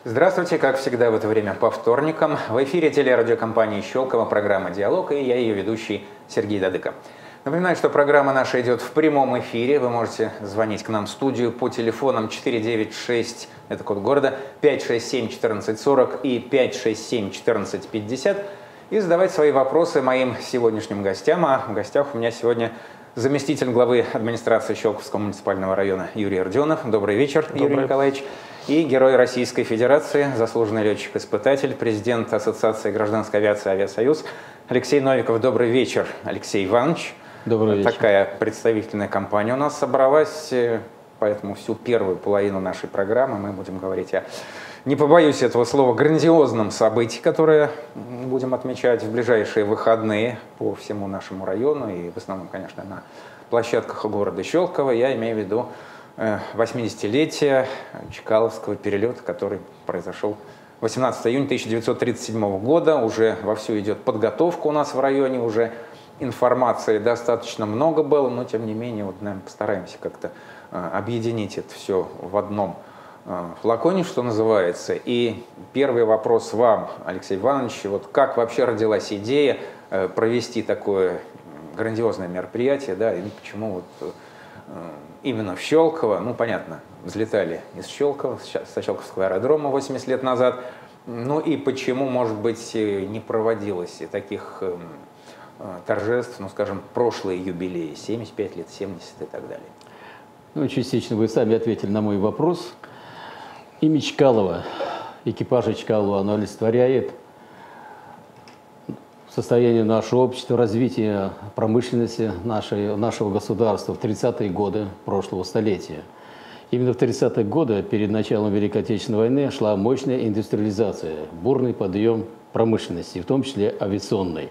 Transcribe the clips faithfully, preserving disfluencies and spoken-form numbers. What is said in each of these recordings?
Здравствуйте, как всегда в это время по вторникам. В эфире телерадиокомпании «Щелково» программа «Диалог» и я ее ведущий Сергей Дадыко. Напоминаю, что программа наша идет в прямом эфире. Вы можете звонить к нам в студию по телефонам четыре девять шесть, это код города, пять шесть семь четырнадцать сорок и пять шесть семь четырнадцать пятьдесят и задавать свои вопросы моим сегодняшним гостям. А в гостях у меня сегодня заместитель главы администрации Щелковского муниципального района Юрий Родионов. Добрый вечер, Добрый. Юрий Николаевич. И герой Российской Федерации, заслуженный летчик-испытатель, президент Ассоциации гражданской авиации «Авиасоюз» Алексей Новиков. Добрый вечер, Алексей Иванович. Добрый вечер. Такая представительная компания у нас собралась, поэтому всю первую половину нашей программы мы будем говорить о, не побоюсь этого слова, грандиозном событии, которое будем отмечать в ближайшие выходные по всему нашему району и в основном, конечно, на площадках города Щелково. Я имею в виду восьмидесятилетие Чкаловского перелета, который произошел восемнадцатого июня тысяча девятьсот тридцать седьмого года. Уже вовсю идет подготовка у нас в районе, уже информации достаточно много было, но тем не менее, вот, наверное, постараемся как-то объединить это все в одном флаконе, что называется. И первый вопрос вам, Алексей Иванович, вот как вообще родилась идея провести такое грандиозное мероприятие, да, и почему вот именно в Щелково? Ну, понятно, взлетали из Щелкова, с Щелковского аэродрома восемьдесят лет назад. Ну и почему, может быть, не проводилось таких торжеств, ну, скажем, прошлые юбилеи, семьдесят пять лет, семьдесят и так далее? Ну, частично вы сами ответили на мой вопрос. Имя Чкалова, экипажа Чкалова, оно олицетворяет состояние нашего общества, развитие промышленности нашей, нашего государства в тридцатые годы прошлого столетия. Именно в тридцатые годы, перед началом Великой Отечественной войны, шла мощная индустриализация, бурный подъем промышленности, в том числе авиационной.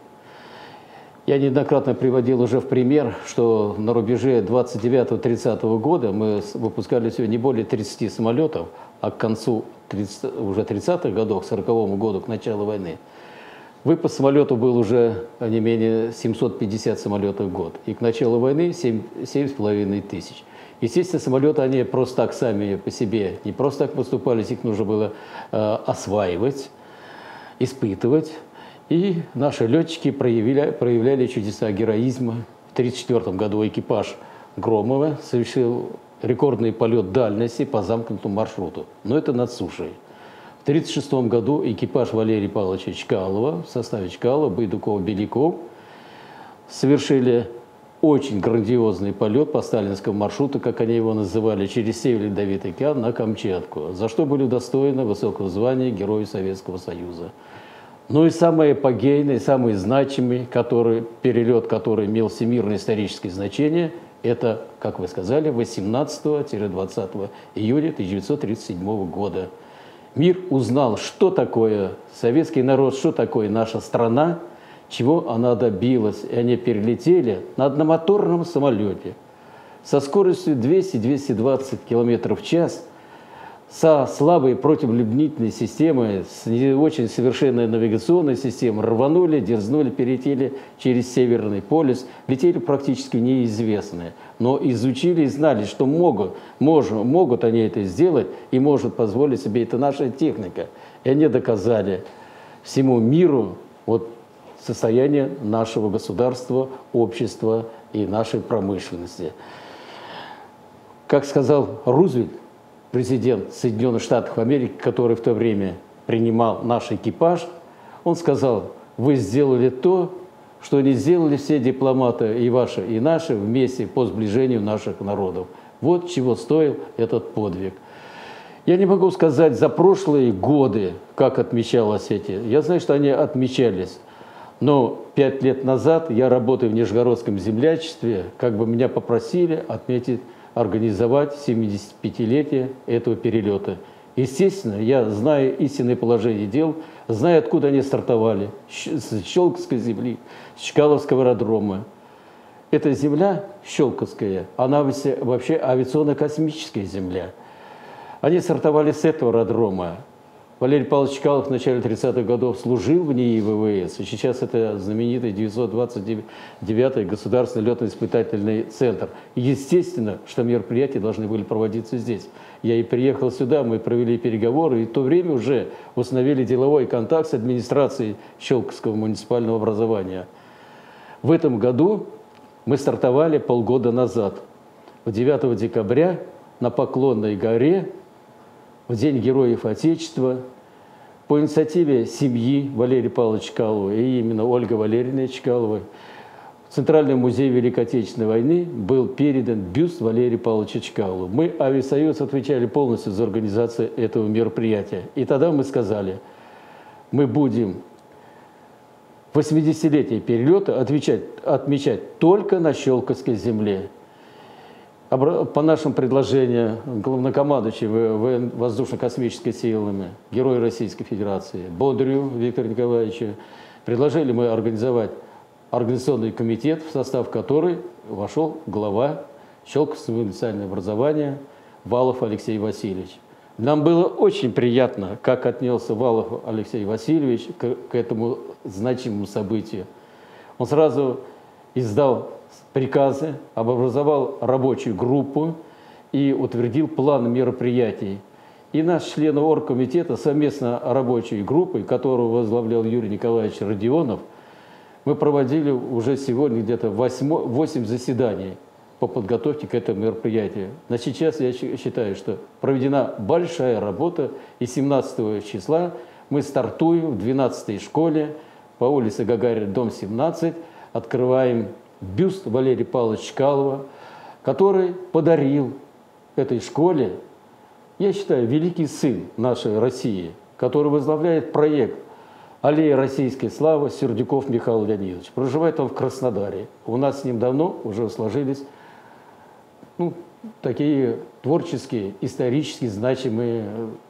Я неоднократно приводил уже в пример, что на рубеже двадцать девятого — тридцатого года мы выпускали всего не более тридцати самолетов, а к концу уже тридцатых годов, к сороковому году, к началу войны, выпуск самолетов был уже не менее семисот пятидесяти самолетов в год. И к началу войны семь с половиной тысяч. Естественно, самолеты, они просто так сами по себе не просто так поступались, их нужно было э, осваивать, испытывать. И наши летчики проявили, проявляли чудеса героизма. В тысяча девятьсот тридцать четвёртом году экипаж Громова совершил рекордный полет дальности по замкнутому маршруту. Но это над сушей. В тысяча девятьсот тридцать шестом году экипаж Валерия Павловича Чкалова в составе Чкалова, Байдукова, Беляков совершили очень грандиозный полет по сталинскому маршруту, как они его называли, через Северный Ледовитый океан на Камчатку, за что были удостоены высокого звания Героя Советского Союза. Ну и самый эпогейный, самый значимый который, перелет, который имел всемирное историческое значение, это, как вы сказали, восемнадцатого — двадцатого июля тысяча девятьсот тридцать седьмого года. Мир узнал, что такое советский народ, что такое наша страна, чего она добилась. И они перелетели на одномоторном самолете со скоростью двести — двести двадцать километров в час, со слабой противоледенительной системой, с не очень совершенной навигационной системой, рванули, дерзнули, перелетели через Северный полюс, летели практически неизвестные, но изучили и знали, что могут, мож, могут они это сделать и может позволить себе это наша техника. И они доказали всему миру вот, состояние нашего государства, общества и нашей промышленности. Как сказал Рузвельт, президент Соединенных Штатов Америки, который в то время принимал наш экипаж, он сказал: вы сделали то, что не сделали все дипломаты и ваши, и наши вместе по сближению наших народов. Вот чего стоил этот подвиг. Я не могу сказать за прошлые годы, как отмечалось эти. Я знаю, что они отмечались. Но пять лет назад я работаю в Нижегородском землячестве, как бы меня попросили отметить, организовать семидесятипятилетие этого перелета. Естественно, я знаю истинное положение дел, знаю, откуда они стартовали. С Щелковской земли, с Чкаловского аэродрома. Эта земля, Щелковская, она вообще авиационно-космическая земля. Они стартовали с этого аэродрома. Валерий Павлович Чкалов в начале тридцатых годов служил в НИИ ВВС, и сейчас это знаменитый девятьсот двадцать девятый Государственный летно-испытательный центр. И естественно, что мероприятия должны были проводиться здесь. Я и приехал сюда, мы провели переговоры, и в то время уже установили деловой контакт с администрацией Щелковского муниципального образования. В этом году мы стартовали полгода назад. девятого декабря на Поклонной горе, в День Героев Отечества, по инициативе семьи Валерия Павловича Чкалова и именно Ольги Валерьевны Чкаловой в Центральный музей Великой Отечественной войны был передан бюст Валерия Павловича Чкалова. Мы, Авиасоюз, отвечали полностью за организацию этого мероприятия. И тогда мы сказали, мы будем восьмидесятилетие перелета отвечать, отмечать только на Щелковской земле. По нашим предложениям главнокомандующий воздушно-космическими силами, Герой Российской Федерации Бодрию Виктору Николаевичу, предложили мы организовать организационный комитет, в состав которой вошел глава Щелковского муниципального образования Валов Алексей Васильевич. Нам было очень приятно, как отнесся Валов Алексей Васильевич к, к этому значимому событию. Он сразу издал приказы, образовал рабочую группу и утвердил план мероприятий. И наш член оргкомитета совместно рабочей группой, которую возглавлял Юрий Николаевич Родионов, мы проводили уже сегодня где-то восемь заседаний по подготовке к этому мероприятию. Но сейчас я считаю, что проведена большая работа, и семнадцатого числа мы стартуем в двенадцатой школе по улице Гагарина, дом семнадцать, открываем бюст Валерия Павловича Чкалова, который подарил этой школе, я считаю, великий сын нашей России, который возглавляет проект «Аллея российской славы» Сердюков Михаил Леонидович. Проживает он в Краснодаре. У нас с ним давно уже сложились ну, такие творческие, исторически значимые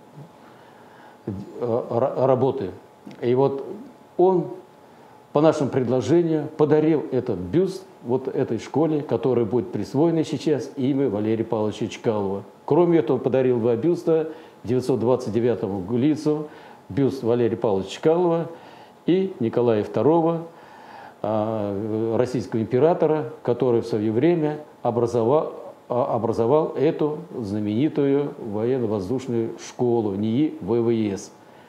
работы. И вот он по нашему предложению подарил этот бюст вот этой школе, которой будет присвоено сейчас имя Валерия Павловича Чкалова. Кроме этого, он подарил два бюста девятьсот двадцать девятому Гулицу, бюст Валерия Павловича Чкалова и Николая второго, российского императора, который в свое время образовал, образовал эту знаменитую военно-воздушную школу НИИ ВВС.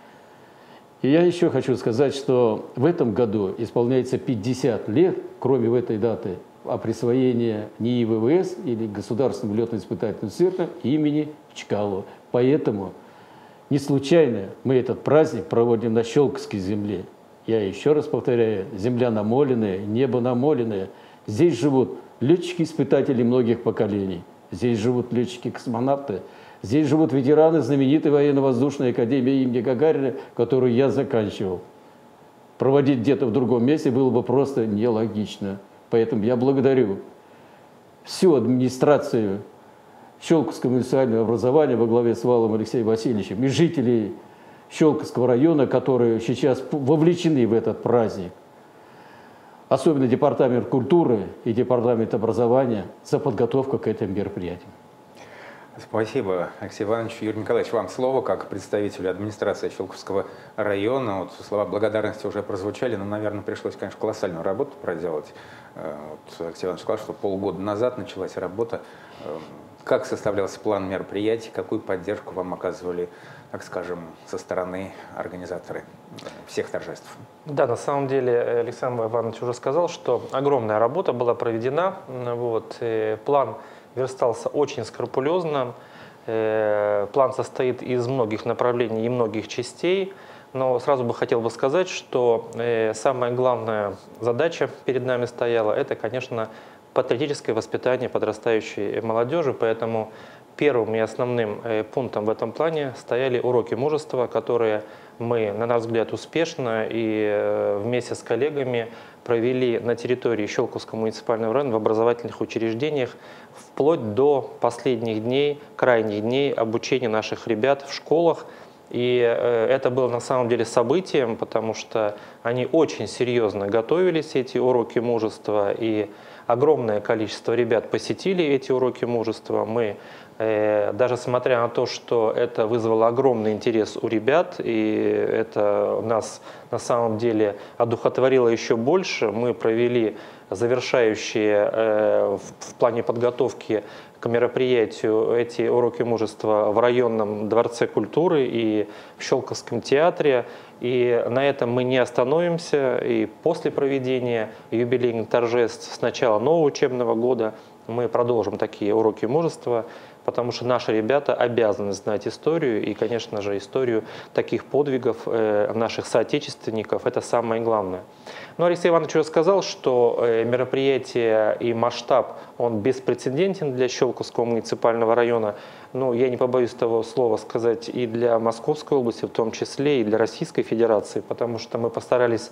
И я еще хочу сказать, что в этом году исполняется пятьдесят лет, кроме в этой даты, о присвоении НИИ ВВС или Государственного летно-испытательного центра имени Чкалова. Поэтому не случайно мы этот праздник проводим на Щелковской земле. Я еще раз повторяю, земля намоленная, небо намоленное. Здесь живут летчики-испытатели многих поколений. Здесь живут летчики-космонавты. Здесь живут ветераны знаменитой военно-воздушной академии имени Гагарина, которую я заканчивал. Проводить где-то в другом месте было бы просто нелогично. Поэтому я благодарю всю администрацию Щелковского муниципального образования во главе с Валом Алексеем Васильевичем и жителей Щелковского района, которые сейчас вовлечены в этот праздник. Особенно Департамент культуры и Департамент образования за подготовку к этим мероприятиям. Спасибо, Алексей Иванович. Юрий Николаевич, вам слово как представителю администрации Щелковского района. Вот слова благодарности уже прозвучали, но, наверное, пришлось, конечно, колоссальную работу проделать. Вот Алексей Иванович сказал, что полгода назад началась работа. Как составлялся план мероприятий, какую поддержку вам оказывали, так скажем, со стороны организаторы всех торжеств? Да, на самом деле Александр Иванович уже сказал, что огромная работа была проведена. Вот, план верстался очень скрупулезно. План состоит из многих направлений и многих частей. Но сразу бы хотел бы сказать, что самая главная задача перед нами стояла, это, конечно, патриотическое воспитание подрастающей молодежи. Поэтому первым и основным пунктом в этом плане стояли уроки мужества, которые мы, на наш взгляд, успешно и вместе с коллегами провели на территории Щелковского муниципального района в образовательных учреждениях вплоть до последних дней, крайних дней обучения наших ребят в школах. И это было на самом деле событием, потому что они очень серьезно готовились, эти уроки мужества, и огромное количество ребят посетили эти уроки мужества. Мы Даже смотря на то, что это вызвало огромный интерес у ребят, и это нас на самом деле одухотворило еще больше, мы провели завершающие в плане подготовки к мероприятию эти уроки мужества в районном дворце культуры и в Щелковском театре. И на этом мы не остановимся. И после проведения юбилейных торжеств с начала нового учебного года мы продолжим такие уроки мужества, потому что наши ребята обязаны знать историю, и, конечно же, историю таких подвигов наших соотечественников – это самое главное. Но Алексей Иванович уже сказал, что мероприятие и масштаб, он беспрецедентен для Щелковского муниципального района. Ну, я не побоюсь того слова сказать и для Московской области, в том числе и для Российской Федерации, потому что мы постарались,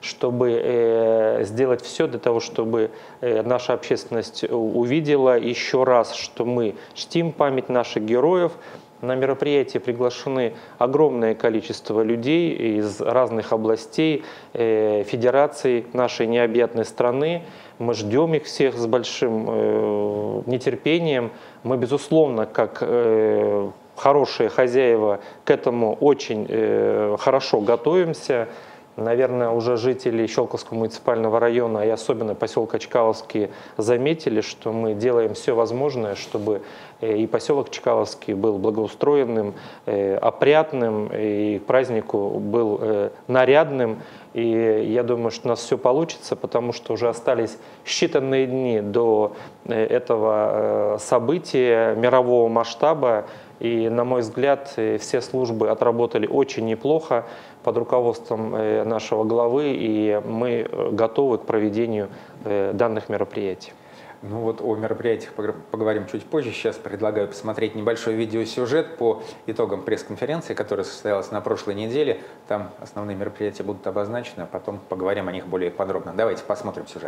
чтобы сделать все для того, чтобы наша общественность увидела еще раз, что мы чтим память наших героев. На мероприятие приглашены огромное количество людей из разных областей, э, федераций нашей необъятной страны. Мы ждем их всех с большим э, нетерпением. Мы, безусловно, как э, хорошие хозяева, к этому очень э, хорошо готовимся. Наверное, уже жители Щелковского муниципального района и особенно поселка Чкаловский заметили, что мы делаем все возможное, чтобы и поселок Чкаловский был благоустроенным, опрятным, и к празднику был нарядным. И я думаю, что у нас все получится, потому что уже остались считанные дни до этого события мирового масштаба. И, на мой взгляд, все службы отработали очень неплохо под руководством нашего главы, и мы готовы к проведению данных мероприятий. Ну вот о мероприятиях поговорим чуть позже. Сейчас предлагаю посмотреть небольшой видеосюжет по итогам пресс-конференции, которая состоялась на прошлой неделе. Там основные мероприятия будут обозначены, а потом поговорим о них более подробно. Давайте посмотрим сюжет.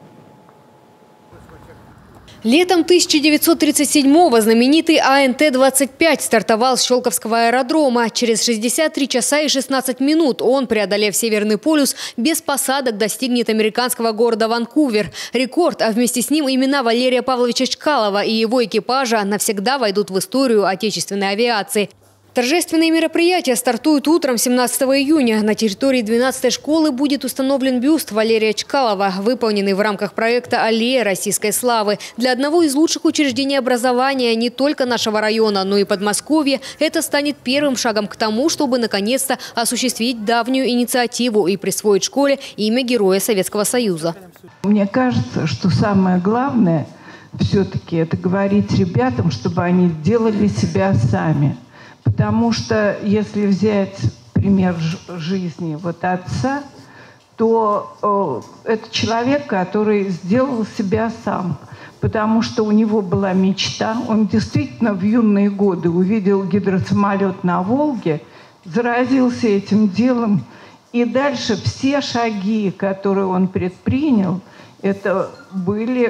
Летом тысяча девятьсот тридцать седьмого знаменитый А Н Т двадцать пять стартовал с Щелковского аэродрома. Через шестьдесят три часа и шестнадцать минут он, преодолев Северный полюс, без посадок достигнет американского города Ванкувер. Рекорд, а вместе с ним имена Валерия Павловича Чкалова и его экипажа навсегда войдут в историю отечественной авиации. Торжественные мероприятия стартуют утром семнадцатого июня. На территории двенадцатой школы будет установлен бюст Валерия Чкалова, выполненный в рамках проекта «Аллея российской славы». Для одного из лучших учреждений образования не только нашего района, но и Подмосковья это станет первым шагом к тому, чтобы наконец-то осуществить давнюю инициативу и присвоить школе имя Героя Советского Союза. Мне кажется, что самое главное все-таки это говорить ребятам, чтобы они делали себя сами. Потому что если взять пример жизни вот отца, то э, это человек, который сделал себя сам. Потому что у него была мечта. Он действительно в юные годы увидел гидросамолет на Волге, заразился этим делом. И дальше все шаги, которые он предпринял, это были...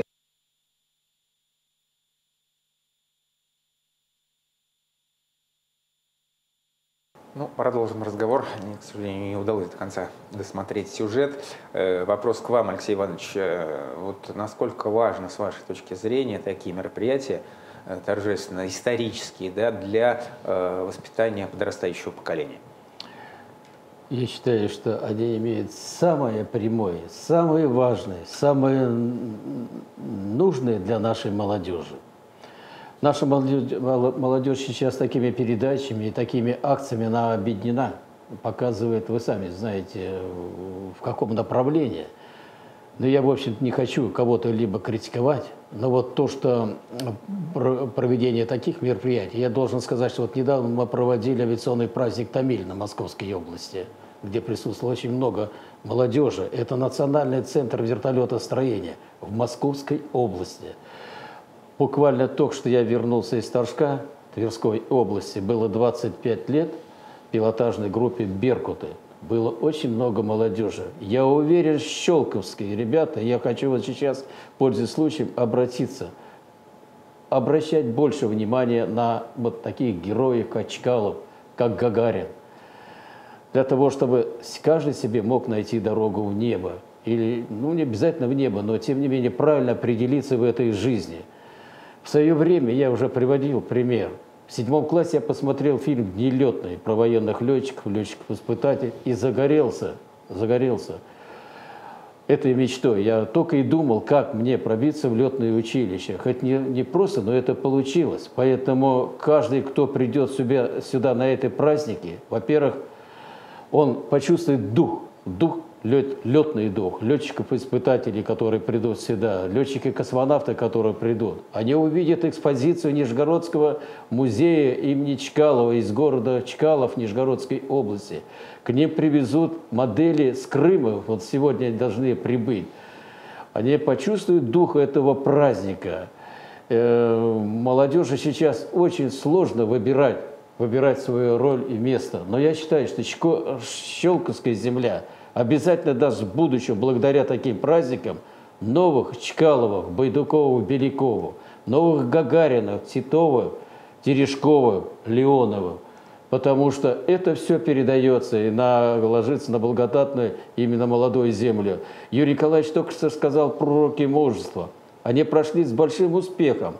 Ну, продолжим разговор. Мне, к сожалению, не удалось до конца досмотреть сюжет. Э, вопрос к вам, Алексей Иванович. Э, вот насколько важно, с вашей точки зрения, такие мероприятия э, торжественные, исторические, да, для э, воспитания подрастающего поколения? Я считаю, что они имеют самое прямое, самое важное, самое нужное для нашей молодежи. Наша молодежь, молодежь сейчас такими передачами и такими акциями она объединена, показывает, вы сами знаете, в каком направлении. Но я, в общем-то, не хочу кого-то либо критиковать, но вот то, что проведение таких мероприятий, я должен сказать, что вот недавно мы проводили авиационный праздник «Томиль» на Московской области, где присутствовало очень много молодежи. Это Национальный центр вертолетостроения в Московской области. Буквально только что я вернулся из Торжка, Тверской области, было двадцать пять лет пилотажной группе «Беркуты». Было очень много молодежи. Я уверен, щелковские ребята, я хочу вот сейчас, пользуясь случаем, обратиться, обращать больше внимания на вот таких героев, как Чкалов, как Гагарин, для того, чтобы каждый себе мог найти дорогу в небо. Или, ну, не обязательно в небо, но, тем не менее, правильно определиться в этой жизни. В свое время я уже приводил пример. В седьмом классе я посмотрел фильм «Нелетный» про военных летчиков, летчиков-испытателей и загорелся, загорелся этой мечтой. Я только и думал, как мне пробиться в летное училище. Хоть не, не просто, но это получилось. Поэтому каждый, кто придет сюда, сюда на эти праздники, во-первых, он почувствует дух, дух, лет, летный дух, летчиков-испытателей, которые придут сюда, летчики-космонавты, которые придут. Они увидят экспозицию Нижегородского музея имени Чкалова из города Чкалов Нижегородской области. К ним привезут модели с Крыма, вот сегодня они должны прибыть. Они почувствуют дух этого праздника. Э, молодежи сейчас очень сложно выбирать, выбирать свою роль и место. Но я считаю, что Щелковская земля обязательно даст в будущем, благодаря таким праздникам, новых Чкаловых, Байдуковых, Беляковых, новых Гагариных, Титовых, Терешковых, Леоновых. Потому что это все передается и на, ложится на благодатную именно молодую землю. Юрий Николаевич только что сказал про уроки мужества. Они прошли с большим успехом.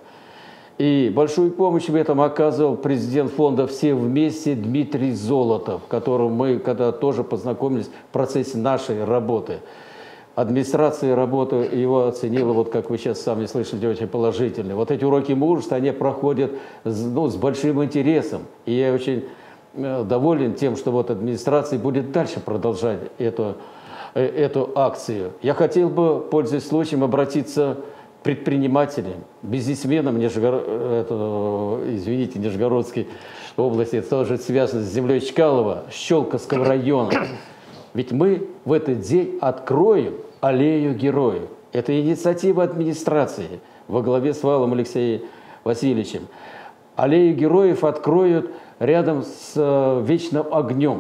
И большую помощь в этом оказывал президент фонда «Все вместе» Дмитрий Золотов, которым мы когда тоже познакомились в процессе нашей работы. Администрация работы его оценила, вот как вы сейчас сами слышали, очень положительно. Вот эти уроки мужества, они проходят ну, с большим интересом. И я очень доволен тем, что вот администрация будет дальше продолжать эту, эту акцию. Я хотел бы, пользуясь случаем, обратиться к предпринимателям, бизнесменам Нижегород... это, извините, Нижегородской области, это тоже связано с землей Чкалова, Щелковского района. Ведь мы в этот день откроем аллею героев. Это инициатива администрации во главе с Валом Алексеем Васильевичем. Аллею героев откроют рядом с э, вечным огнем.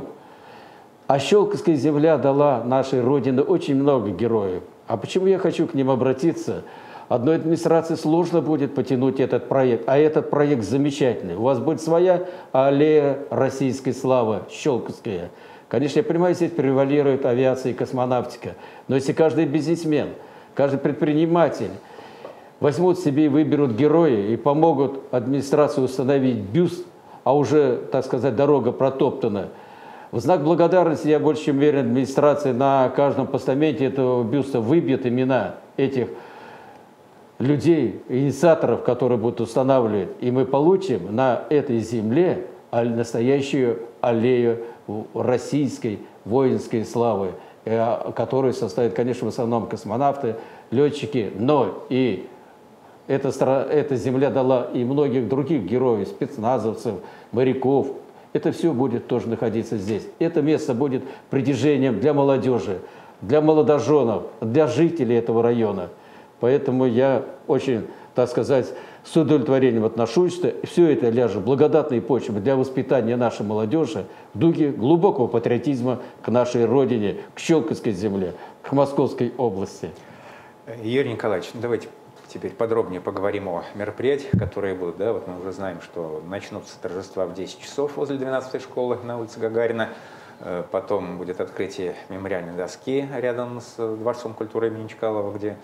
А Щелковская земля дала нашей Родине очень много героев. А почему я хочу к ним обратиться? Одной администрации сложно будет потянуть этот проект, а этот проект замечательный. У вас будет своя аллея российской славы, Щелковская. Конечно, я понимаю, здесь превалирует авиация и космонавтика, но если каждый бизнесмен, каждый предприниматель возьмут себе и выберут героя и помогут администрации установить бюст, а уже, так сказать, дорога протоптана, в знак благодарности, я больше чем уверен, администрация на каждом постаменте этого бюста выбьет имена этих людей, инициаторов, которые будут устанавливать, и мы получим на этой земле настоящую аллею российской воинской славы, которую составят, конечно, в основном космонавты, летчики, но и эта, эта земля дала и многих других героев, спецназовцев, моряков. Это все будет тоже находиться здесь. Это место будет притяжением для молодежи, для молодоженов, для жителей этого района. Поэтому я очень, так сказать, с удовлетворением отношусь, что все это ляжет в благодатные почвы для воспитания нашей молодежи в духе глубокого патриотизма к нашей родине, к Щелковской земле, к Московской области. Юрий Николаевич, давайте теперь подробнее поговорим о мероприятиях, которые будут. Да? Вот мы уже знаем, что начнутся торжества в десять часов возле двенадцатой школы на улице Гагарина. Потом будет открытие мемориальной доски рядом с Дворцом культуры имени Чкалова, где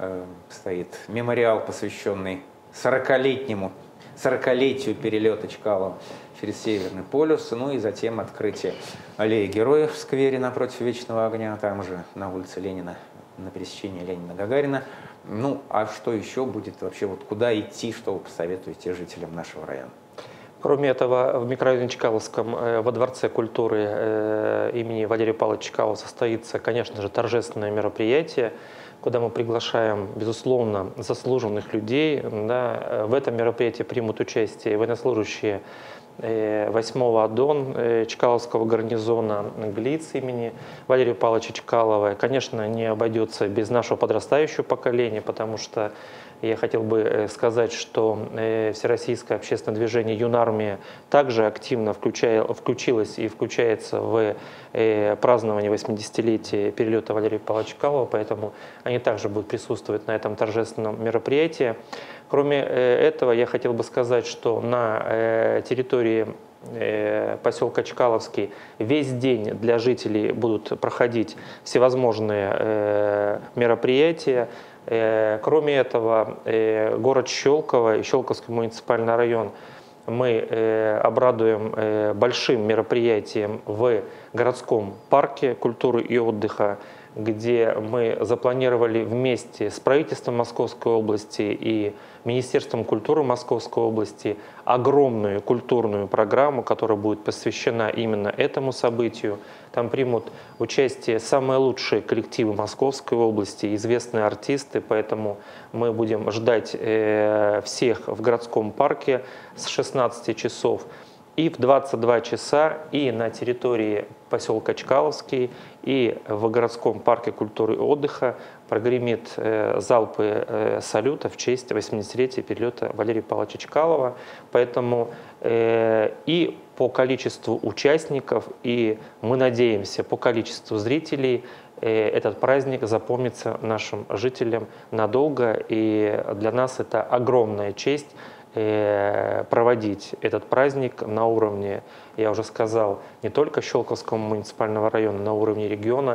стоит мемориал, посвященный сорокалетнему, сорокалетию перелета Чкалова через Северный полюс, ну и затем открытие аллеи героев в сквере напротив Вечного огня, там же на улице Ленина, на пересечении Ленина-Гагарина. Ну, а что еще будет вообще, вот куда идти, что вы посоветуете жителям нашего района? Кроме этого, в микрорайоне Чкаловском во Дворце культуры имени Валерия Павловича Чкалова состоится, конечно же, торжественное мероприятие, куда мы приглашаем, безусловно, заслуженных людей. Да. В этом мероприятии примут участие военнослужащие восьмого АДОН Чкаловского гарнизона ГЛИЦ имени Валерия Павловича Чкалова. Конечно, не обойдется без нашего подрастающего поколения, потому что я хотел бы сказать, что Всероссийское общественное движение «Юнармия» также активно включая, включилось и включается в празднование восьмидесятилетия перелета Валерия Павловича Чкалова, поэтому они также будут присутствовать на этом торжественном мероприятии. Кроме этого, я хотел бы сказать, что на территории поселка Чкаловский весь день для жителей будут проходить всевозможные мероприятия. Кроме этого, город Щелково и Щелковский муниципальный район мы обрадуем большим мероприятием в городском парке культуры и отдыха, где мы запланировали вместе с правительством Московской области и Министерством культуры Московской области огромную культурную программу, которая будет посвящена именно этому событию. Там примут участие самые лучшие коллективы Московской области, известные артисты, поэтому мы будем ждать э, всех в городском парке с шестнадцати часов. И в двадцать два часа и на территории поселка Чкаловский, и в городском парке культуры и отдыха прогремит э, залпы э, салюта в честь восьмидесятилетия перелета Валерия Павловича Чкалова. Поэтому э, и по количеству участников, и мы надеемся по количеству зрителей э, этот праздник запомнится нашим жителям надолго. И для нас это огромная честь проводить этот праздник на уровне, я уже сказал, не только Щелковского муниципального района, на уровне региона,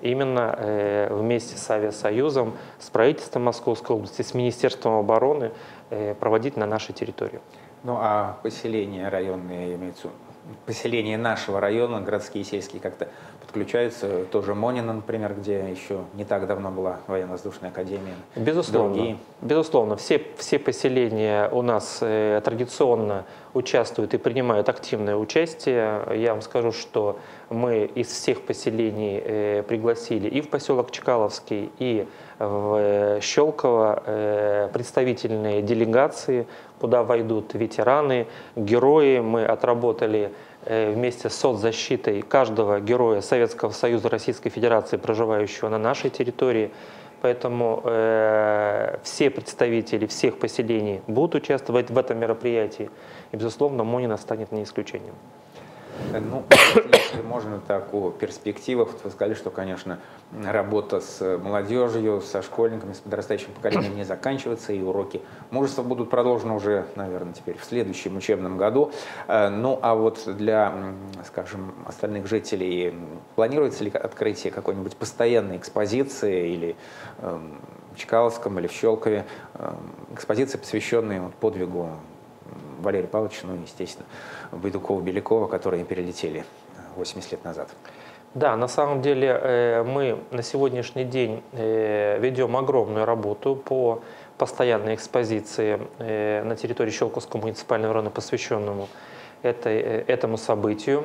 именно вместе с Авиасоюзом, с правительством Московской области, с Министерством обороны проводить на нашей территории. Ну а поселения районные, имеются, поселения нашего района, городские и сельские, как-то подключаются? Тоже Монина, например, где еще не так давно была военно-воздушная академия. Безусловно. Другие. Безусловно. Все, все поселения у нас э, традиционно участвуют и принимают активное участие. Я вам скажу, что мы из всех поселений э, пригласили и в поселок Чкаловский, и в э, Щелково э, представительные делегации, куда войдут ветераны, герои. Мы отработали вместе с соцзащитой каждого героя Советского Союза Российской Федерации, проживающего на нашей территории. Поэтому э, все представители всех поселений будут участвовать в этом мероприятии. И, безусловно, Монина станет не исключением. Ну, если можно, так о перспективах. Вы сказали, что, конечно, работа с молодежью, со школьниками, с подрастающим поколением не заканчивается, и уроки мужества будут продолжены уже, наверное, теперь в следующем учебном году. Ну, а вот для, скажем, остальных жителей планируется ли открытие какой-нибудь постоянной экспозиции или в Чкаловском, или в Щелкове, экспозиции, посвященные подвигу Валерия Павловича, ну, естественно, Байдукова-Белякова, которые перелетели восемьдесят лет назад? Да, на самом деле мы на сегодняшний день ведем огромную работу по постоянной экспозиции на территории Щелковского муниципального района, посвященному этой, этому событию.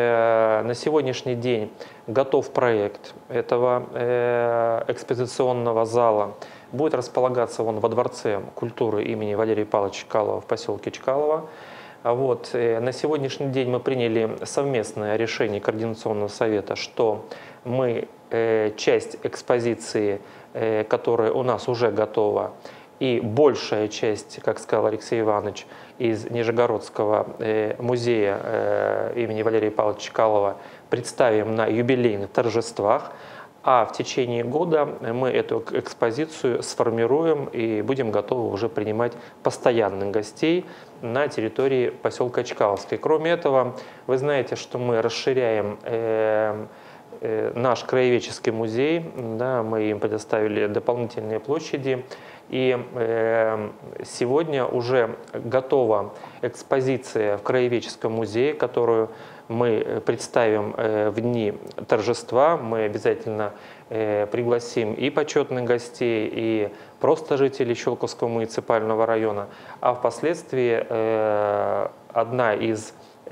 На сегодняшний день готов проект этого экспозиционного зала. Будет располагаться он во Дворце культуры имени Валерия Павловича Чкалова в поселке Чкалово. Вот. На сегодняшний день мы приняли совместное решение Координационного совета, что мы э, часть экспозиции, э, которая у нас уже готова, и большая часть, как сказал Алексей Иванович, из Нижегородского э, музея э, имени Валерия Павловича Чкалова представим на юбилейных торжествах. А в течение года мы эту экспозицию сформируем и будем готовы уже принимать постоянных гостей на территории поселка Чкаловский. Кроме этого, вы знаете, что мы расширяем э, э, наш краеведческий музей, да, мы им предоставили дополнительные площади. И э, сегодня уже готова экспозиция в краеведческом музее, которую мы представим э, в дни торжества. Мы обязательно э, пригласим и почетных гостей, и просто жителей Щелковского муниципального района. А впоследствии э, одна из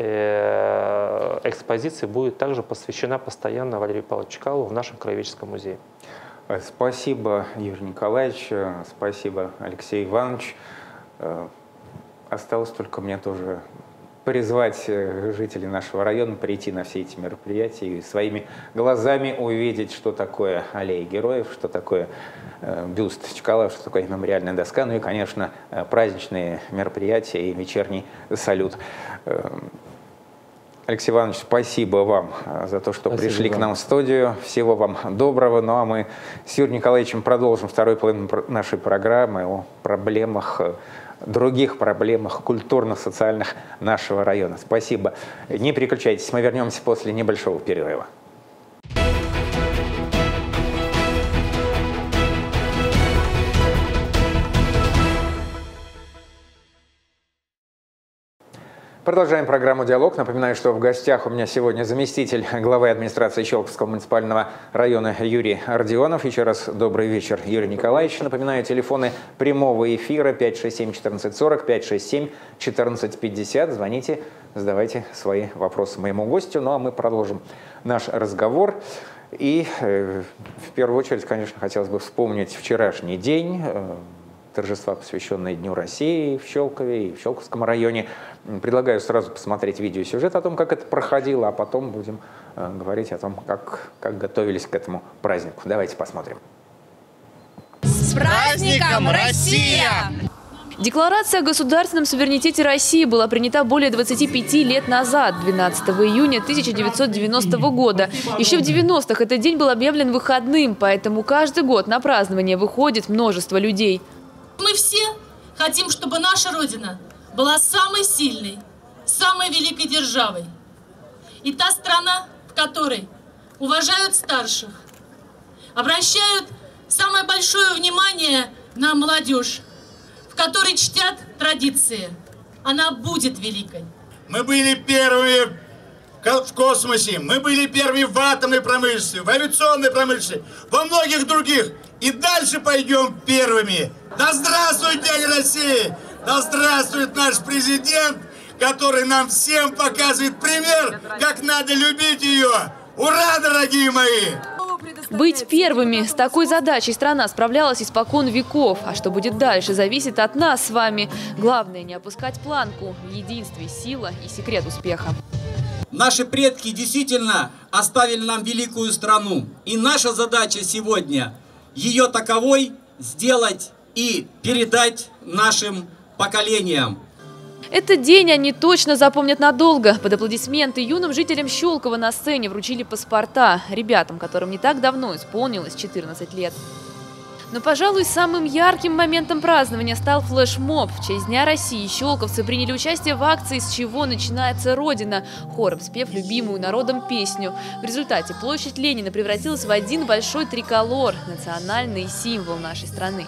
э, экспозиций будет также посвящена постоянно Валерию Павловичу Чкалову в нашем краеведческом музее. Спасибо, Юрий Николаевич, спасибо, Алексей Иванович. Осталось только мне тоже призвать жителей нашего района прийти на все эти мероприятия и своими глазами увидеть, что такое аллея героев, что такое бюст Чкалова, что такое мемориальная доска, ну и, конечно, праздничные мероприятия и вечерний салют. Алексей Иванович, спасибо вам за то, что спасибо пришли вам к нам в студию. Всего вам доброго. Ну а мы с Юрием Николаевичем продолжим вторую половину нашей программы о проблемах, других проблемах культурно-социальных нашего района. Спасибо. Не переключайтесь, мы вернемся после небольшого перерыва. Продолжаем программу «Диалог». Напоминаю, что в гостях у меня сегодня заместитель главы администрации Щелковского муниципального района Юрий Ардионов. Еще раз добрый вечер, Юрий Николаевич. Напоминаю, телефоны прямого эфира пять шесть семь четырнадцать сорок, пять шесть семь четырнадцать пятьдесят. Звоните, задавайте свои вопросы моему гостю. Ну а мы продолжим наш разговор. И э, в первую очередь, конечно, хотелось бы вспомнить вчерашний день, э, торжества, посвященные Дню России в Щелкове и в Щелковском районе. Предлагаю сразу посмотреть видеосюжет о том, как это проходило, а потом будем э, говорить о том, как, как готовились к этому празднику. Давайте посмотрим. С праздником, Россия! Декларация о государственном суверенитете России была принята более двадцати пяти лет назад, двенадцатого июня тысяча девятьсот девяностого года. Еще в девяностых этот день был объявлен выходным, поэтому каждый год на празднование выходит множество людей. Мы все хотим, чтобы наша Родина была самой сильной, самой великой державой. И та страна, в которой уважают старших, обращают самое большое внимание на молодежь, в которой чтят традиции. Она будет великой. Мы были первыми в космосе, мы были первыми в атомной промышленности, в авиационной промышленности, во многих других. И дальше пойдем первыми. Да здравствует День России! Да здравствует наш президент, который нам всем показывает пример, как надо любить ее. Ура, дорогие мои! Быть первыми. С такой задачей страна справлялась испокон веков. А что будет дальше, зависит от нас с вами. Главное не опускать планку. В единстве сила и секрет успеха. Наши предки действительно оставили нам великую страну. И наша задача сегодня ее таковой сделать и передать нашим поколениям. Этот день они точно запомнят надолго. Под аплодисменты юным жителям Щелкова на сцене вручили паспорта. Ребятам, которым не так давно исполнилось четырнадцать лет. Но, пожалуй, самым ярким моментом празднования стал флешмоб. В честь Дня России щелковцы приняли участие в акции «С чего начинается Родина», хором спев любимую народом песню. В результате площадь Ленина превратилась в один большой триколор – национальный символ нашей страны.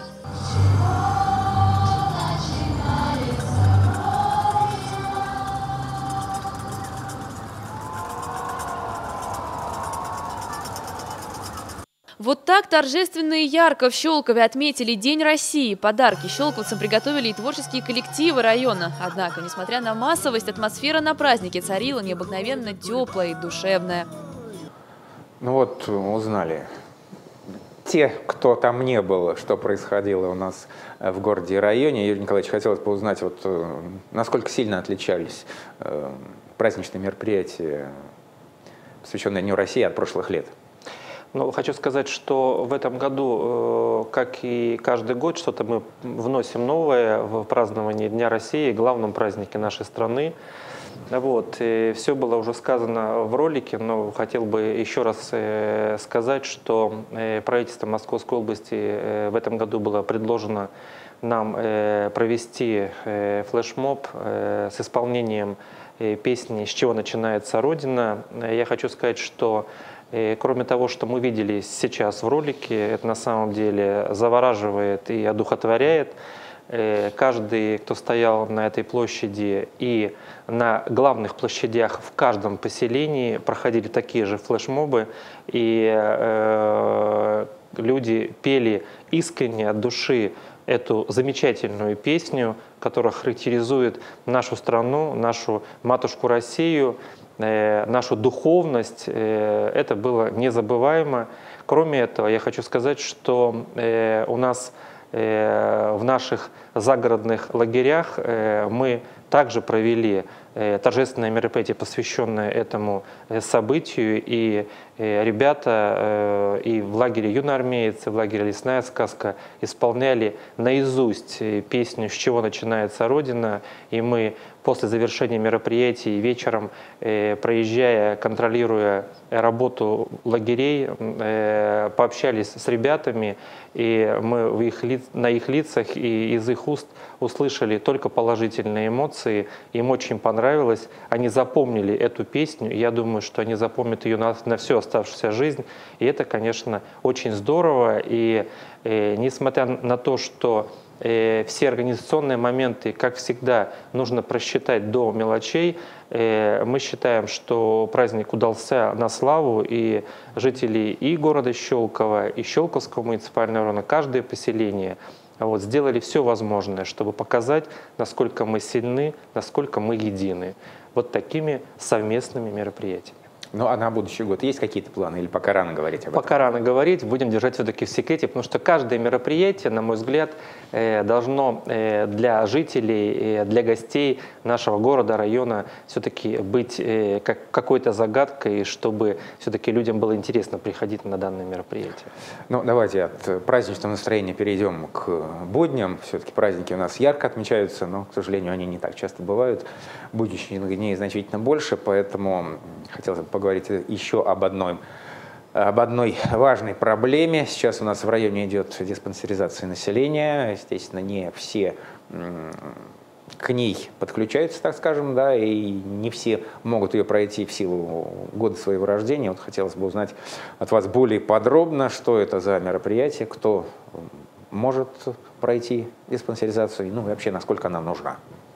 Вот так торжественно и ярко в Щелкове отметили День России. Подарки щелковцам приготовили и творческие коллективы района. Однако, несмотря на массовость, атмосфера на празднике царила необыкновенно теплая и душевная. Ну вот, узнали. Те, кто там не был, что происходило у нас в городе и районе. Юрий Николаевич, хотелось бы узнать, вот, насколько сильно отличались праздничные мероприятия, посвященные Дню России, от прошлых лет. Ну, хочу сказать, что в этом году, как и каждый год, что-то мы вносим новое в празднование Дня России, главном празднике нашей страны. Вот. И все было уже сказано в ролике, но хотел бы еще раз сказать, что правительство Московской области в этом году было предложено нам провести флешмоб с исполнением песни «С чего начинается Родина». Я хочу сказать, что и кроме того, что мы видели сейчас в ролике, это на самом деле завораживает и одухотворяет. Каждый, кто стоял на этой площади и на главных площадях в каждом поселении, проходили такие же флешмобы, и э, люди пели искренне от души эту замечательную песню, которая характеризует нашу страну, нашу матушку Россию, нашу духовность. Это было незабываемо. Кроме этого, я хочу сказать, что у нас в наших загородных лагерях мы также провели торжественное мероприятие, посвященное этому событию. И ребята и в лагере юноармейцы, в лагере «Лесная сказка» исполняли наизусть песню «С чего начинается Родина». И мы после завершения мероприятий вечером, проезжая, контролируя работу лагерей, пообщались с ребятами, и мы в их лиц, на их лицах и из их уст услышали только положительные эмоции. Им очень понравилось, они запомнили эту песню, и я думаю, что они запомнят ее на, на всю оставшуюся жизнь. И это, конечно, очень здорово. И, и несмотря на то, что все организационные моменты, как всегда, нужно просчитать до мелочей. Мы считаем, что праздник удался на славу, и жители и города Щелково, и Щелковского муниципального района, каждое поселение вот, сделали все возможное, чтобы показать, насколько мы сильны, насколько мы едины. Вот такими совместными мероприятиями. Ну а на будущий год есть какие-то планы или пока рано говорить об этом? Пока рано говорить, будем держать все-таки в секрете, потому что каждое мероприятие, на мой взгляд, должно для жителей, для гостей нашего города, района все-таки быть как какой-то загадкой, чтобы все-таки людям было интересно приходить на данное мероприятие. Ну давайте от праздничного настроения перейдем к будням. Все-таки праздники у нас ярко отмечаются, но, к сожалению, они не так часто бывают. Будничных дней значительно больше, поэтому хотелось бы поговорить еще об одной, об одной важной проблеме. Сейчас у нас в районе идет диспансеризация населения. Естественно, не все к ней подключаются, так скажем, да, и не все могут ее пройти в силу года своего рождения. Вот хотелось бы узнать от вас более подробно, что это за мероприятие, кто может пройти диспансеризацию, ну и вообще, насколько она нужна.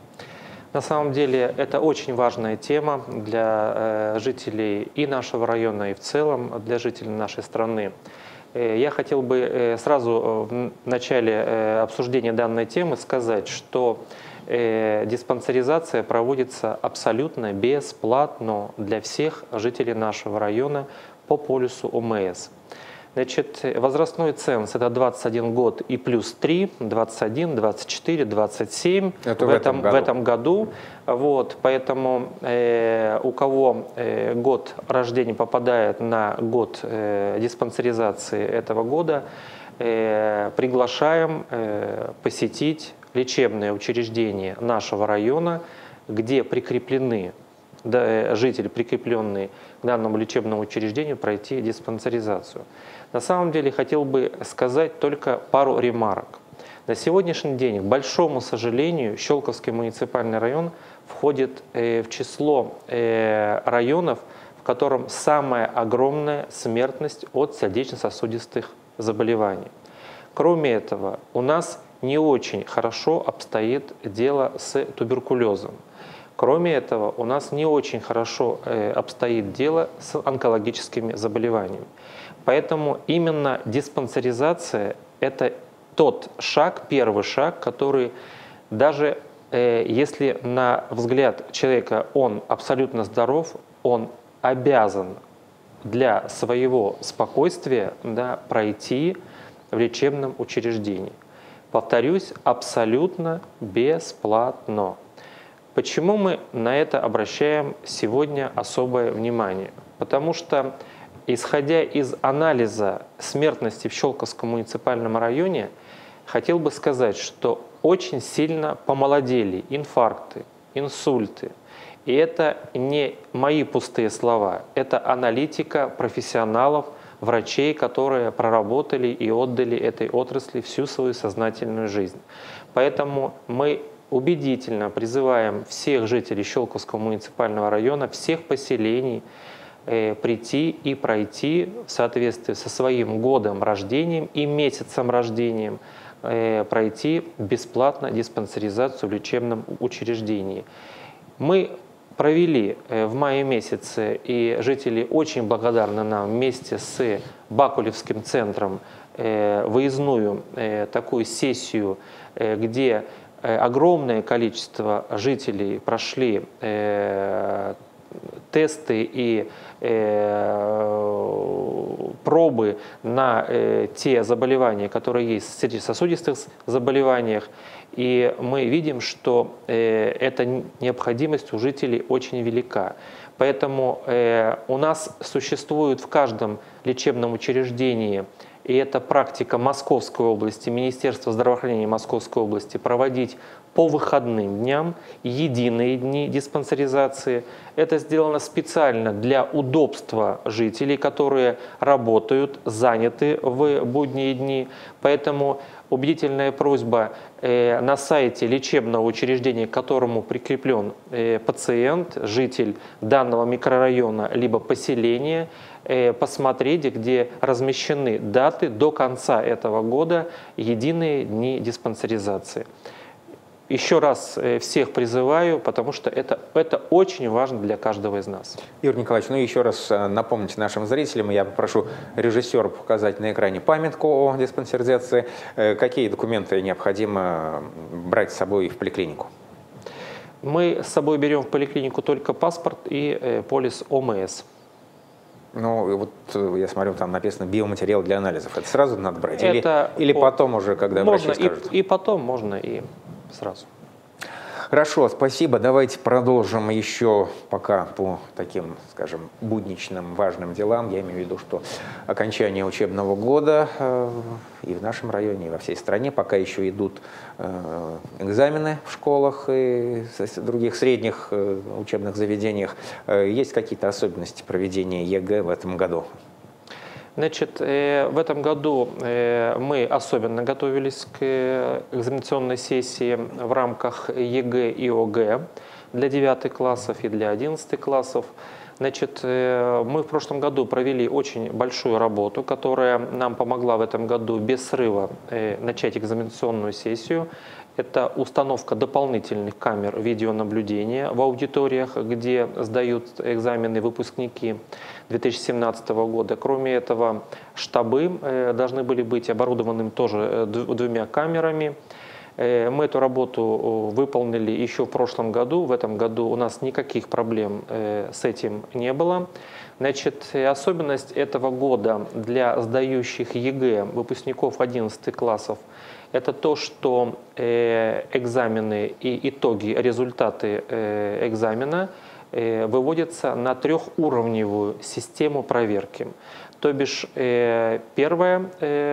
На самом деле это очень важная тема для э, жителей и нашего района, и в целом для жителей нашей страны. Э, я хотел бы э, сразу в начале э, обсуждения данной темы сказать, что э, диспансеризация проводится абсолютно бесплатно для всех жителей нашего района по полюсу О М С. Значит, возрастной ценз – это двадцать один год и плюс три, двадцать один, двадцать четыре, двадцать семь это в, в, этом, этом в этом году. Вот, поэтому э, у кого э, год рождения попадает на год э, диспансеризации этого года, э, приглашаем э, посетить лечебное учреждение нашего района, где прикреплены да, жители, прикрепленные к данному лечебному учреждению, пройти диспансеризацию. На самом деле хотел бы сказать только пару ремарок. На сегодняшний день, к большому сожалению, Щелковский муниципальный район входит э, в число э, районов, в котором самая огромная смертность от сердечно-сосудистых заболеваний. Кроме этого, у нас не очень хорошо обстоит дело с туберкулезом. Кроме этого, у нас не очень хорошо э, обстоит дело с онкологическими заболеваниями. Поэтому именно диспансеризация – это тот шаг, первый шаг, который даже э, если на взгляд человека он абсолютно здоров, он обязан для своего спокойствия, да, пройти в лечебном учреждении. Повторюсь, абсолютно бесплатно. Почему мы на это обращаем сегодня особое внимание? Потому что, исходя из анализа смертности в Щелковском муниципальном районе, хотел бы сказать, что очень сильно помолодели инфаркты, инсульты. И это не мои пустые слова, это аналитика профессионалов, врачей, которые проработали и отдали этой отрасли всю свою сознательную жизнь. Поэтому мы убедительно призываем всех жителей Щелковского муниципального района, всех поселений э, прийти и пройти в соответствии со своим годом рождения и месяцем рождения, э, пройти бесплатно диспансеризацию в лечебном учреждении. Мы провели э, в мае месяце, и жители очень благодарны нам, вместе с Бакулевским центром э, выездную э, такую сессию, э, где огромное количество жителей прошли э, тесты и э, пробы на э, те заболевания, которые есть в сердечно-сосудистых заболеваниях. И мы видим, что э, эта необходимость у жителей очень велика. Поэтому э, у нас существует в каждом лечебном учреждении, и это практика Московской области, Министерства здравоохранения Московской области, проводить по выходным дням единые дни диспансеризации. Это сделано специально для удобства жителей, которые работают, заняты в будние дни. Поэтому убедительная просьба э, на сайте лечебного учреждения, к которому прикреплен э, пациент, житель данного микрорайона либо поселения, э, посмотреть, где размещены даты до конца этого года, единые дни диспансеризации. Еще раз всех призываю, потому что это, это очень важно для каждого из нас. Юрий Николаевич, ну еще раз напомните нашим зрителям, я попрошу режиссера показать на экране памятку о диспансеризации. Какие документы необходимо брать с собой в поликлинику? Мы с собой берем в поликлинику только паспорт и полис ОМС. Ну, вот я смотрю, там написано биоматериал для анализов. Это сразу надо брать? Это или, или потом уже, когда можно врачи скажут? И, и потом можно, и сразу. Хорошо, спасибо. Давайте продолжим еще пока по таким, скажем, будничным важным делам. Я имею в виду, что окончание учебного года э, и в нашем районе, и во всей стране пока еще идут э, экзамены в школах и в других средних э, учебных заведениях. Э, есть какие-то особенности проведения ЕГЭ в этом году? Значит, в этом году мы особенно готовились к экзаменационной сессии в рамках ЕГЭ и ОГЭ для девятых классов и для одиннадцатых классов. Значит, мы в прошлом году провели очень большую работу, которая нам помогла в этом году без срыва начать экзаменационную сессию. Это установка дополнительных камер видеонаблюдения в аудиториях, где сдают экзамены выпускники две тысячи семнадцатого года. Кроме этого, штабы должны были быть оборудованы тоже двумя камерами. Мы эту работу выполнили еще в прошлом году. В этом году у нас никаких проблем с этим не было. Значит, особенность этого года для сдающих ЕГЭ выпускников одиннадцатых классов – это то, что экзамены и итоги, результаты экзамена выводятся на трехуровневую систему проверки. То бишь первая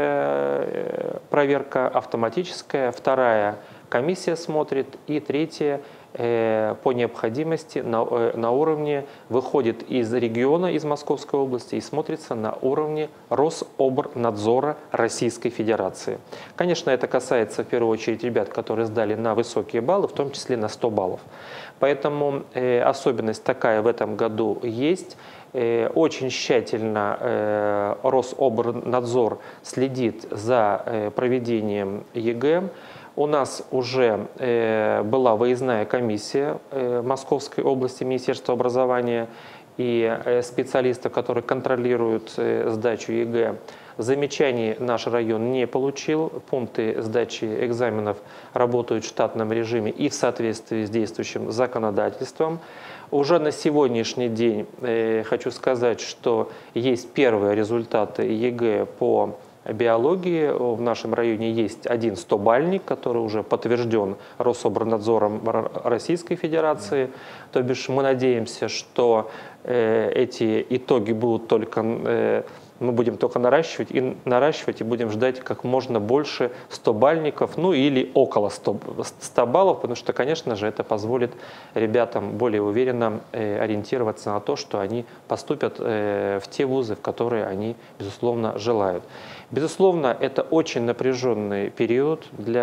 проверка автоматическая, вторая комиссия смотрит, и третья по необходимости на, на уровне выходит из региона, из Московской области и смотрится на уровне Рособорнадзора Российской Федерации. Конечно, это касается в первую очередь ребят, которые сдали на высокие баллы, в том числе на сто баллов. Поэтому э, особенность такая в этом году есть. Э, очень тщательно э, Рособорнадзор следит за э, проведением ЕГЭ. У нас уже э, была выездная комиссия э, Московской области Министерства образования и э, специалистов, которые контролируют э, сдачу ЕГЭ. Замечаний наш район не получил. Пункты сдачи экзаменов работают в штатном режиме и в соответствии с действующим законодательством. Уже на сегодняшний день э, хочу сказать, что есть первые результаты ЕГЭ по биологии. В нашем районе есть один стобальник, который уже подтвержден Рособорнадзором Российской Федерации. То бишь мы надеемся, что э, эти итоги будут только, э, мы будем только наращивать и наращивать, и будем ждать как можно больше стобальников, ну или около ста баллов, потому что, конечно же, это позволит ребятам более уверенно э, ориентироваться на то, что они поступят э, в те вузы, в которые они, безусловно, желают. Безусловно, это очень напряженный период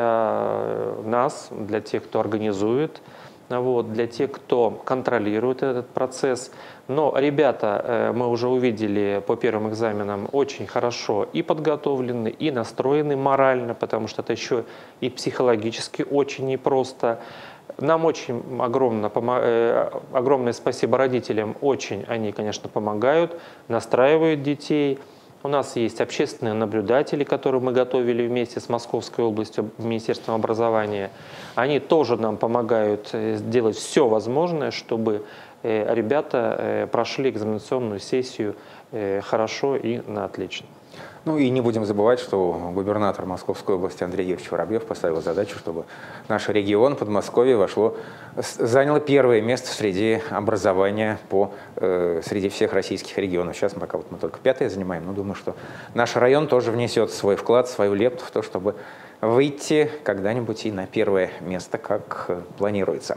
для нас, для тех, кто организует, вот, для тех, кто контролирует этот процесс. Но ребята, мы уже увидели по первым экзаменам, очень хорошо и подготовлены, и настроены морально, потому что это еще и психологически очень непросто. Нам очень огромное, огромное спасибо родителям, очень они, конечно, помогают, настраивают детей. У нас есть общественные наблюдатели, которые мы готовили вместе с Московской областью, Министерством образования. Они тоже нам помогают сделать все возможное, чтобы ребята прошли экзаменационную сессию хорошо и на отлично. Ну и не будем забывать, что губернатор Московской области Андрей Юрьевич Воробьев поставил задачу, чтобы наш регион, Подмосковье, вошло, заняло первое место среди образования по, э, среди всех российских регионов. Сейчас пока вот мы только пятое занимаем, но думаю, что наш район тоже внесет свой вклад, свою лепту в то, чтобы выйти когда-нибудь и на первое место, как планируется.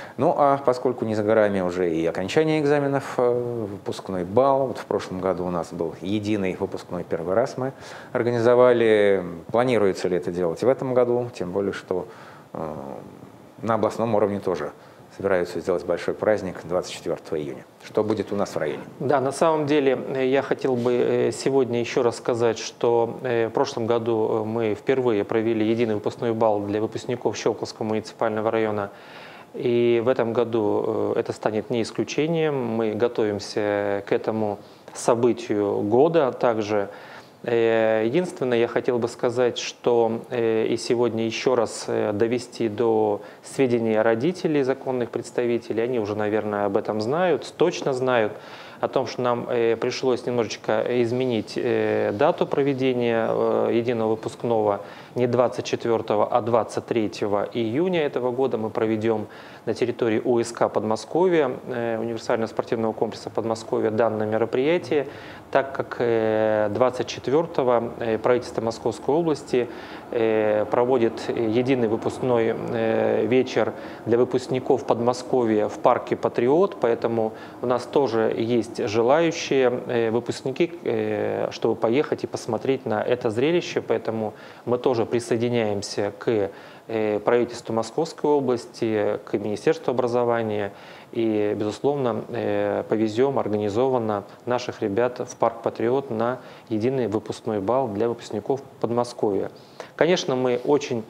Ну а поскольку не за горами уже и окончание экзаменов, выпускной бал, вот в прошлом году у нас был единый выпускной, первый раз мы организовали. Планируется ли это делать в этом году, тем более, что э, на областном уровне тоже собираются сделать большой праздник двадцать четвёртого июня. Что будет у нас в районе? Да, на самом деле я хотел бы сегодня еще раз сказать, что в прошлом году мы впервые провели единый выпускной бал для выпускников Щелковского муниципального района. И в этом году это станет не исключением. Мы готовимся к этому событию года также. Единственное, я хотел бы сказать, что и сегодня еще раз довести до сведения родителей, законных представителей, они уже, наверное, об этом знают, точно знают, о том, что нам пришлось немножечко изменить дату проведения единого выпускного. Не двадцать четвёртого, а двадцать третьего июня этого года мы проведем на территории У Эс Ка Подмосковья, универсального спортивного комплекса Подмосковья, данное мероприятие, так как двадцать четвёртого правительство Московской области проводит единый выпускной вечер для выпускников Подмосковья в парке «Патриот», поэтому у нас тоже есть желающие выпускники, чтобы поехать и посмотреть на это зрелище, поэтому мы тоже присоединяемся к правительству Московской области, к Министерству образования и, безусловно, повезем организованно наших ребят в парк «Патриот» на единый выпускной бал для выпускников Подмосковья. Конечно, мы очень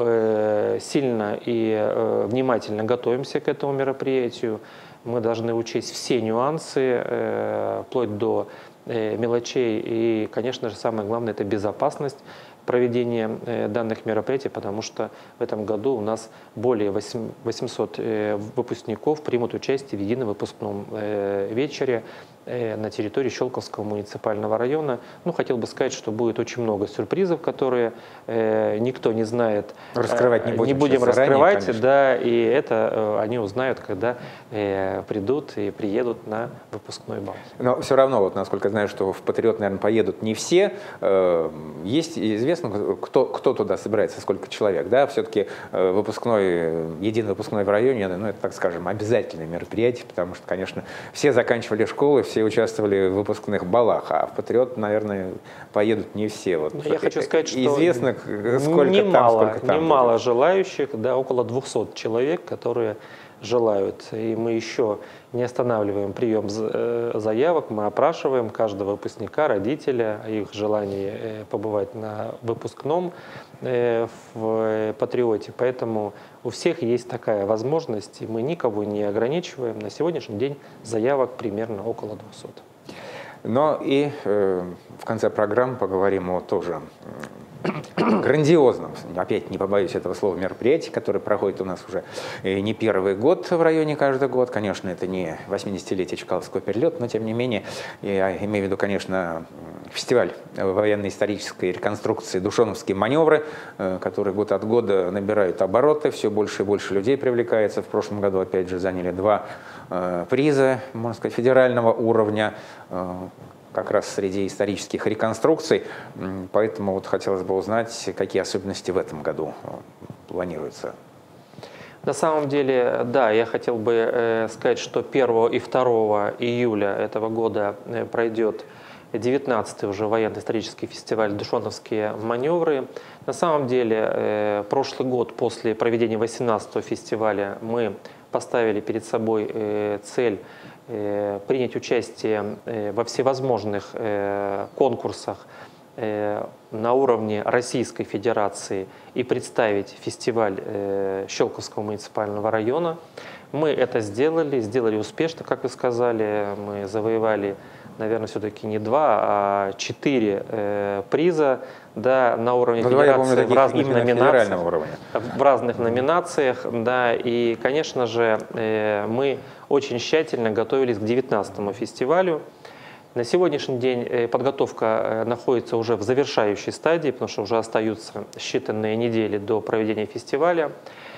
сильно и внимательно готовимся к этому мероприятию. Мы должны учесть все нюансы, вплоть до мелочей. И, конечно же, самое главное – это безопасность проведения данных мероприятий, потому что в этом году у нас более восьмисот выпускников примут участие в едином выпускном вечере на территории Щелковского муниципального района. Ну, хотел бы сказать, что будет очень много сюрпризов, которые э, никто не знает. Раскрывать не будем. Не будем раскрывать, заранее, да, и это э, они узнают, когда э, придут и приедут на выпускной бал. Но все равно, вот, насколько я знаю, что в «Патриот», наверное, поедут не все. Э, есть известно, кто, кто туда собирается, сколько человек, да? Все-таки э, выпускной, единый выпускной в районе, ну, это, так скажем, обязательное мероприятие, потому что, конечно, все заканчивали школы, все участвовали в выпускных балах, а в «Патриот», наверное, поедут не все. Вот. Я хочу сказать, что известно, сколько немало, там, сколько там немало будет. желающих, да, около двухсот человек, которые желают. И мы еще не останавливаем прием заявок, мы опрашиваем каждого выпускника, родителя, их желание побывать на выпускном в «Патриоте». Поэтому у всех есть такая возможность, и мы никого не ограничиваем. На сегодняшний день заявок примерно около двухсот. Но и э, в конце программы поговорим о тоже грандиозном, опять не побоюсь этого слова, мероприятии, которое проходит у нас уже не первый год в районе каждый год. Конечно, это не восьмидесятилетие Чкаловского перелета, но тем не менее, я имею в виду, конечно, фестиваль военно-исторической реконструкции «Душоновские маневры», которые год от года набирают обороты, все больше и больше людей привлекается. В прошлом году, опять же, заняли два приза, можно сказать, федерального уровня, как раз среди исторических реконструкций. Поэтому вот хотелось бы узнать, какие особенности в этом году планируются. На самом деле, да, я хотел бы э, сказать, что первого и второго июля этого года э, пройдет девятнадцатый уже военно-исторический фестиваль «Душоновские маневры». На самом деле, э, прошлый год после проведения восемнадцатого фестиваля мы поставили перед собой э, цель принять участие во всевозможных конкурсах на уровне Российской Федерации и представить фестиваль Щелковского муниципального района. Мы это сделали, сделали успешно, как вы сказали. Мы завоевали, наверное, все-таки не два, а четыре приза, да, на уровне федерации, в разных номинациях. В разных номинациях, да, и, конечно же, мы очень тщательно готовились к девятнадцатому фестивалю. На сегодняшний день подготовка находится уже в завершающей стадии, потому что уже остаются считанные недели до проведения фестиваля.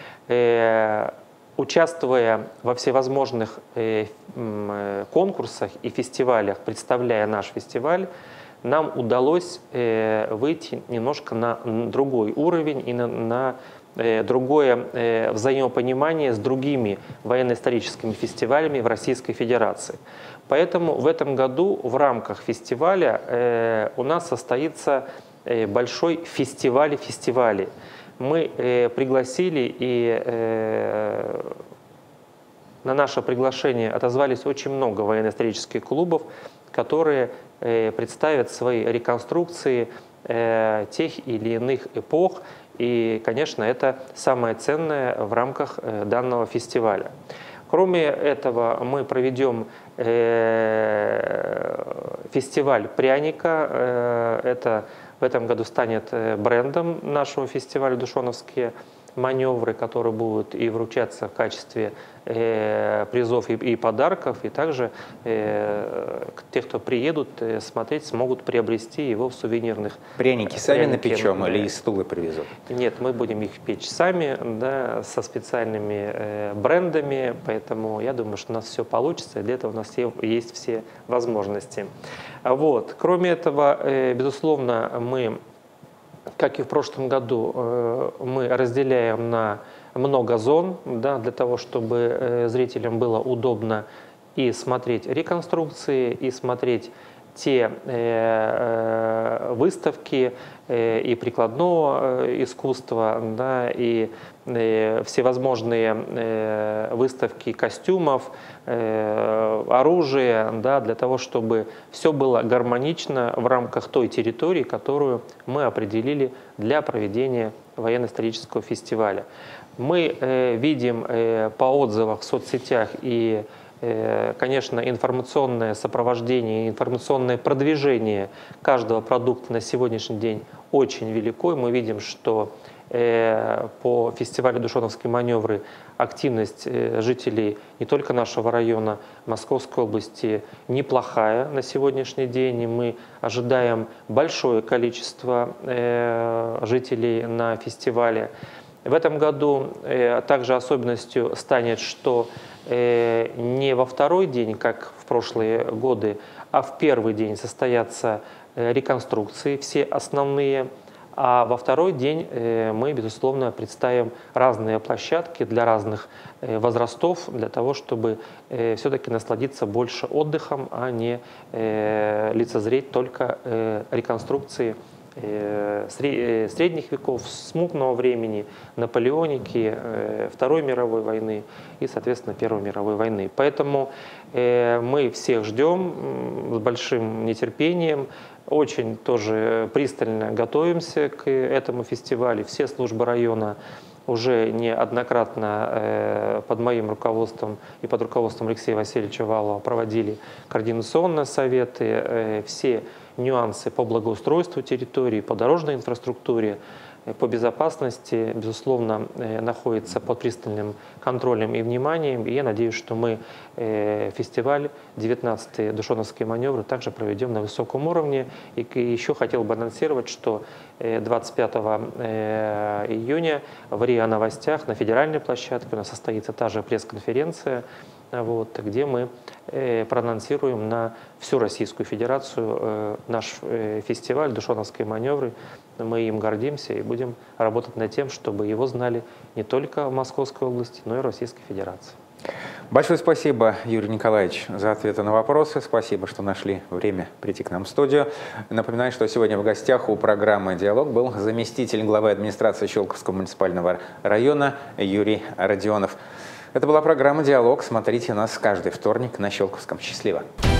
Участвуя во всевозможных конкурсах и фестивалях, представляя наш фестиваль, нам удалось выйти немножко на другой уровень и на, на другое взаимопонимание с другими военно-историческими фестивалями в Российской Федерации. Поэтому в этом году в рамках фестиваля у нас состоится большой фестиваль фестивалей. Мы пригласили, и на наше приглашение отозвались очень много военно-исторических клубов, которые представят свои реконструкции тех или иных эпох. И, конечно, это самое ценное в рамках данного фестиваля. Кроме этого, мы проведем фестиваль пряника. Это в этом году станет брендом нашего фестиваля «Душоновские маневры», которые будут и вручаться в качестве э, призов и, и подарков, и также э, те, кто приедут э, смотреть, смогут приобрести его в сувенирных. Пряники сами напечем или из стула привезут? Нет, мы будем их печь сами, да, со специальными э, брендами, поэтому я думаю, что у нас все получится, и для этого у нас есть все возможности. Вот. Кроме этого, э, безусловно, мы, как и в прошлом году, мы разделяем на много зон, да, для того, чтобы зрителям было удобно и смотреть реконструкции, и смотреть те э, выставки э, и прикладного искусства, да, и э, всевозможные э, выставки костюмов, э, оружия, да, для того, чтобы все было гармонично в рамках той территории, которую мы определили для проведения военно-исторического фестиваля. Мы э, видим э, по отзывам в соцсетях и конечно, информационное сопровождение, информационное продвижение каждого продукта на сегодняшний день очень велико. Мы видим, что по фестивалю «Душоновские маневры» активность жителей не только нашего района, Московской области неплохая на сегодняшний день. И мы ожидаем большое количество жителей на фестивале. В этом году также особенностью станет, что не во второй день, как в прошлые годы, а в первый день состоятся реконструкции, все основные, а во второй день мы, безусловно, представим разные площадки для разных возрастов, для того, чтобы все-таки насладиться больше отдыхом, а не лицезреть только реконструкции средних веков, смутного времени, наполеоники, Второй мировой войны и, соответственно, Первой мировой войны. Поэтому мы всех ждем с большим нетерпением, очень тоже пристально готовимся к этому фестивалю. Все службы района уже неоднократно под моим руководством и под руководством Алексея Васильевича Валова проводили координационные советы, все нюансы по благоустройству территории, по дорожной инфраструктуре, по безопасности, безусловно, находится под пристальным контролем и вниманием. И я надеюсь, что мы фестиваль девятнадцатые Душоновские маневры также проведем на высоком уровне. И еще хотел бы анонсировать, что двадцать пятого июня в РИА Новостях на федеральной площадке у нас состоится та же пресс-конференция, вот, где мы э, проанонсируем на всю Российскую Федерацию э, наш э, фестиваль «Душоновские маневры». Мы им гордимся и будем работать над тем, чтобы его знали не только в Московской области, но и в Российской Федерации. Большое спасибо, Юрий Николаевич, за ответы на вопросы. Спасибо, что нашли время прийти к нам в студию. Напоминаю, что сегодня в гостях у программы «Диалог» был заместитель главы администрации Щелковского муниципального района Юрий Родионов. Это была программа «Диалог». Смотрите нас каждый вторник на Щелковском. Счастливо!